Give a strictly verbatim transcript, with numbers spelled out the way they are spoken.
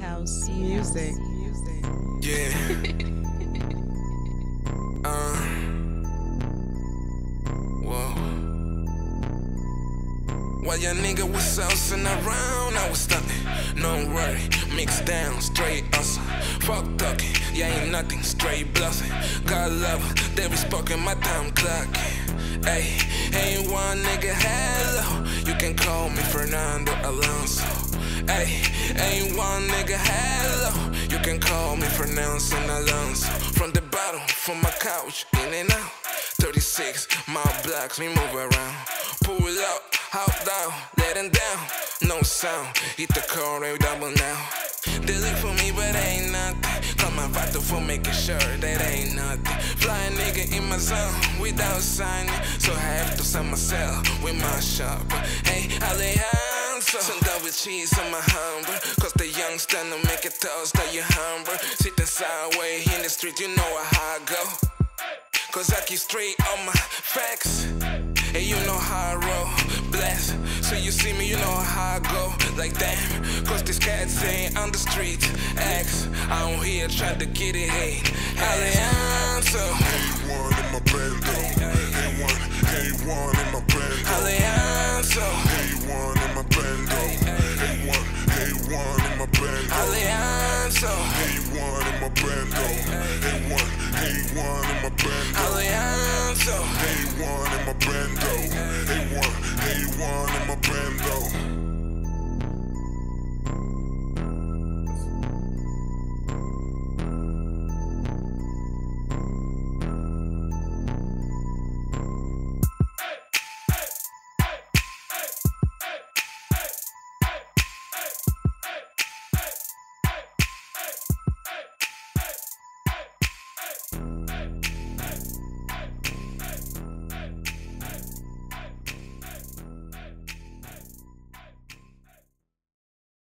House music. Yeah. uh. Whoa. While your nigga was saucing around, I was stunting. No worry, mixed down, straight awesome. Fuck talking, yeah, ain't nothing, straight bluffing. God love her, they be spoken my time clock. Ayy, ain't one nigga hello. You can call me Fernando Alonso. Ayy, ain't one nigga hello. You can call me Fernando Alonso. From the bottom, from my couch, in and out. thirty-six, my blocks, we move around. Pull up, hop down, let him down. No sound, hit the car, we double now. They look for me, but ain't nothing. Call my vato for making sure that ain't nothing. Fly a nigga in my zone without signing, so I have to sign myself with my shop. Hey, Alejandro, some double cheese on my humber. Cause the youngster no make it toast that you humber. Sitting sideways in the street, you know how I go. Cause I keep straight on my facts. And you know how I roll, blast. So you see me, you know how I go. Like damn, cause these cats ain't on the street. X, I'm here trying to get it, hey. Alejandro. A one in my bando. A one, A one in my bando. Alejandro. A one in my bando. A one, A one in my bando. Alejandro. A one in my bando. A one, A one in my bando. Alejandro. A one in my bando. A one, A one in my bando.